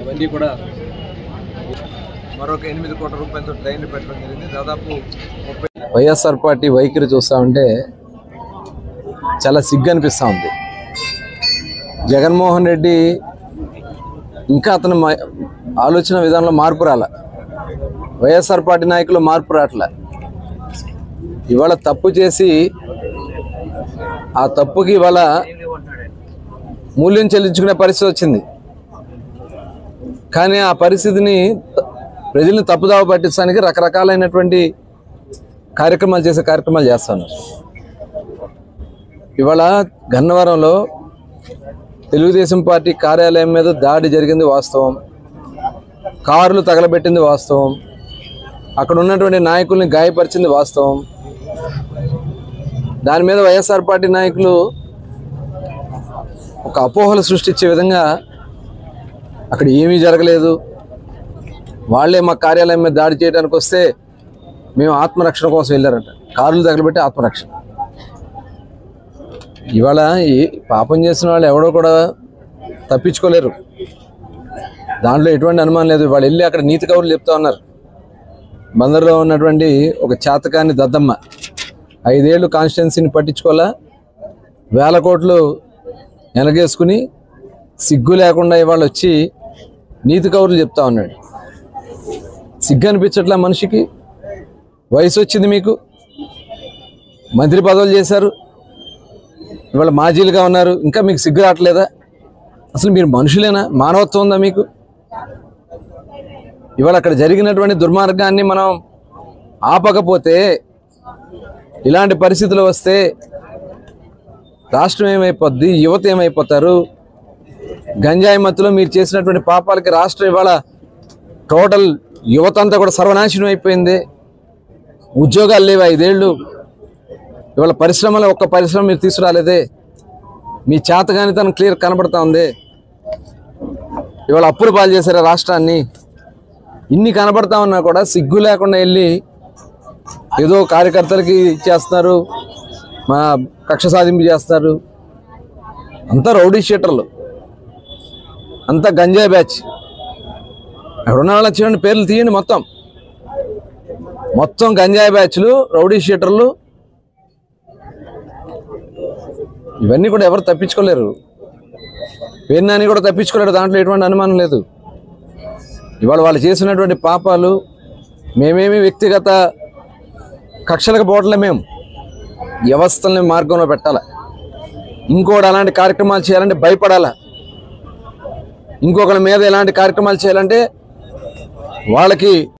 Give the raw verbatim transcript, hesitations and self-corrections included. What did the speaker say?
ఇవన్నీ కూడా మరొక ఎనిమిది కోట్ల రూపాయలతో ట్రైన్లు పెట్టడం జరిగింది. దాదాపు ముప్పై వైఎస్ఆర్ పార్టీ వైఖరి చూస్తూ ఉంటే చాలా సిగ్గు అనిపిస్తూ ఉంది. జగన్మోహన్ రెడ్డి ఇంకా అతని ఆలోచన విధానంలో మార్పు రాల, వైఎస్ఆర్ పార్టీ నాయకులు మార్పు రావట్లే. ఇవాళ తప్పు చేసి ఆ తప్పుకి ఇవాళ మూల్యం చెల్లించుకునే పరిస్థితి వచ్చింది. కానీ ఆ పరిస్థితిని ప్రజల్ని తప్పుదావ పట్టించడానికి రకరకాలైనటువంటి కార్యక్రమాలు చేసే కార్యక్రమాలు చేస్తున్నారు. ఇవాళ గన్నవరంలో తెలుగుదేశం పార్టీ కార్యాలయం మీద దాడి జరిగింది వాస్తవం, కార్లు తగలబెట్టింది వాస్తవం, అక్కడ ఉన్నటువంటి నాయకుల్ని గాయపరిచింది వాస్తవం. దాని మీద వైఎస్ఆర్ పార్టీ నాయకులు ఒక అపోహలు సృష్టించే విధంగా అక్కడ ఏమీ జరగలేదు, వాళ్ళే మా కార్యాలయం మీద దాడి చేయడానికి వస్తే మేము ఆత్మరక్షణ కోసం వెళ్ళారంట. కార్లు తగలబెట్టి ఆత్మరక్షణ. ఇవాళ ఈ పాపం చేసిన వాళ్ళు ఎవడో కూడా తప్పించుకోలేరు, దాంట్లో ఎటువంటి అనుమానం లేదు. వాళ్ళు వెళ్ళి అక్కడ నీతి కౌరులు చెప్తా ఉన్నారు. బందర్లో ఉన్నటువంటి ఒక చేతకాని దద్దమ్మ ఐదేళ్లు కాన్స్టిట్యున్సీని పట్టించుకోవాలా, వేల కోట్లు వెనగేసుకుని సిగ్గు లేకుండా ఇవాళ వచ్చి నీతి కౌరులు చెప్తా ఉన్నాడు. సిగ్గు అనిపించట్లా మనిషికి? వయసు వచ్చింది మీకు, మంత్రి పదవులు చేశారు, ఇవాళ మాజీలుగా ఉన్నారు, ఇంకా మీకు సిగ్గు రావట్లేదా? అసలు మీరు మనుషులేనా? మానవత్వం ఉందా మీకు? ఇవాళ అక్కడ జరిగినటువంటి దుర్మార్గాన్ని మనం ఆపకపోతే, ఇలాంటి పరిస్థితులు వస్తే రాష్ట్రం ఏమైపోద్ది, యువత ఏమైపోతారు? గంజాయి మత్తులో మీరు చేసినటువంటి పాపాలకి రాష్ట్రం ఇవాళ టోటల్ యువత అంతా కూడా సర్వనాశనం అయిపోయింది. ఉద్యోగాలు లేవు ఐదేళ్ళు. ఇవాళ పరిశ్రమలో ఒక్క పరిశ్రమ మీరు తీసుకురాలేదే. మీ చేతగానితనం క్లియర్ కనబడతా ఉంది. ఇవాళ అప్పులు పాలు చేశారు రాష్ట్రాన్ని. ఇన్ని కనబడతా ఉన్నా కూడా సిగ్గు లేకుండా వెళ్ళి ఏదో కార్యకర్తలకి ఇచ్చేస్తున్నారు, మా కక్ష సాధింపు చేస్తారు. అంతా రౌడీ షీటర్లు, అంతా గంజాయి బ్యాచ్. అక్కడ ఉన్న వాళ్ళ చూడండి, పేర్లు తీయండి. మొత్తం మొత్తం గంజాయి బ్యాచ్లు, రౌడీ షీటర్లు. ఇవన్నీ కూడా ఎవరు తప్పించుకోలేరు. పేర్నాని కూడా తప్పించుకోలేరు, దాంట్లో ఎటువంటి అనుమానం లేదు. ఇవాళ వాళ్ళు చేసినటువంటి పాపాలు మేమేమి వ్యక్తిగత కక్షలకు పోవట్లే, మేము వ్యవస్థల్ని మార్గంలో పెట్టాలా. ఇంకోటి అలాంటి కార్యక్రమాలు చేయాలంటే భయపడాలా. ఇంకొకరి మీద ఎలాంటి కార్యక్రమాలు చేయాలంటే వాళ్ళకి